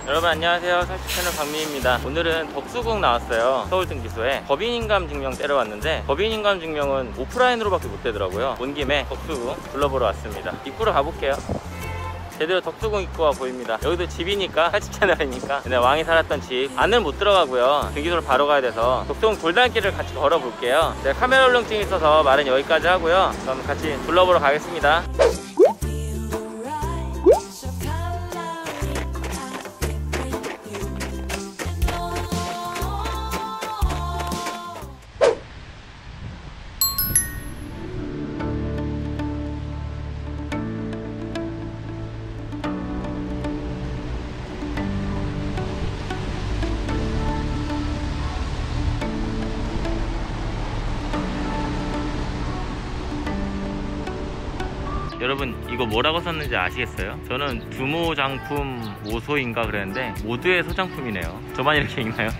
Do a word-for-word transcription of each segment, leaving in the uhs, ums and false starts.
여러분 안녕하세요. 살집 채널 박미입니다. 오늘은 덕수궁 나왔어요. 서울등기소에 법인인감 증명 떼러 왔는데 법인인감 증명은 오프라인으로밖에 못 되더라고요. 온 김에 덕수궁 둘러보러 왔습니다. 입구로 가볼게요. 제대로 덕수궁 입구가 보입니다. 여기도 집이니까, 살집 채널이니까 그냥 왕이 살았던 집 안을 못 들어가고요. 등기소를 바로 가야 돼서 덕수궁 돌담길을 같이 걸어볼게요. 제가 카메라 울렁증이 있어서 말은 여기까지 하고요. 그럼 같이 둘러보러 가겠습니다. 여러분 이거 뭐라고 썼는지 아시겠어요? 저는 두모장품 모소인가 그랬는데 모두의 소장품이네요. 저만 이렇게 읽나요?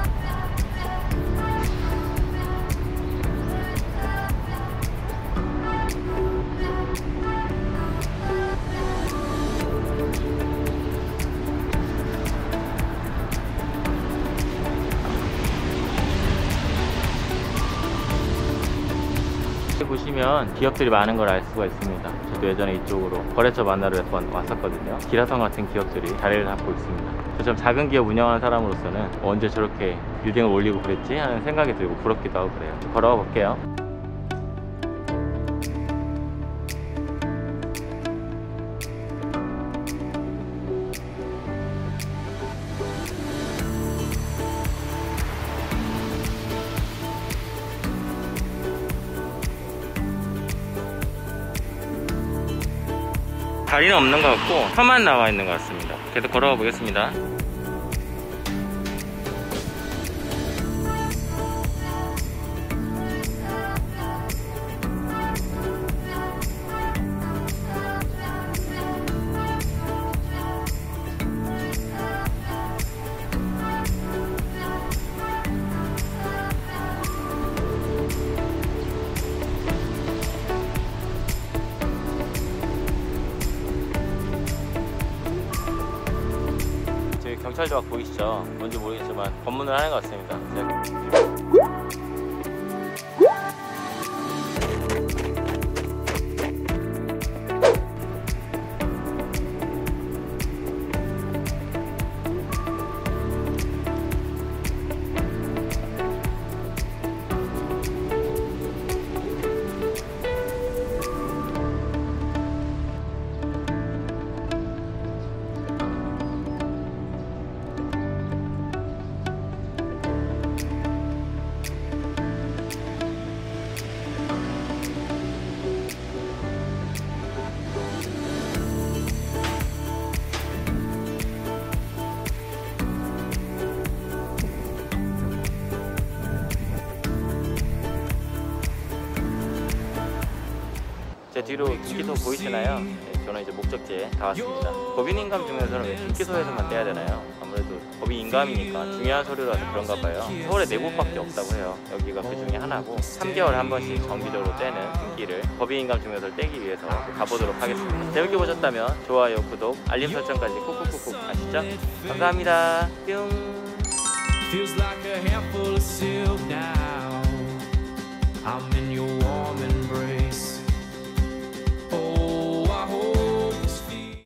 보시면 기업들이 많은 걸 알 수가 있습니다. 저도 예전에 이쪽으로 거래처 만나러 몇 번 왔었거든요. 기라성 같은 기업들이 자리를 잡고 있습니다. 저처럼 작은 기업 운영하는 사람으로서는 언제 저렇게 빌딩을 올리고 그랬지 하는 생각이 들고 부럽기도 하고 그래요. 걸어가 볼게요. 다리는 없는 것 같고 혀만 나와 있는 것 같습니다. 계속 걸어가 보겠습니다. 경찰 조각 보이시죠? 뭔지 모르겠지만 검문을 하는 것 같습니다. 제 뒤로 등기소 보이시나요? 네, 저는 이제 목적지에 다 왔습니다. 법인인감 증명서는 왜 등기소에서만 떼야 되나요? 아무래도 법인인감이니까 중요한 서류라서 그런가 봐요. 서울에 네 곳밖에 없다고 해요. 여기가 그 중에 하나고 삼 개월에 한 번씩 정기적으로 떼는 등기를 법인인감 증명서를 떼기 위해서 가보도록 하겠습니다. 재밌게 보셨다면 좋아요, 구독, 알림 설정까지 꾹꾹꾹꾹 아시죠? 감사합니다. 뿅.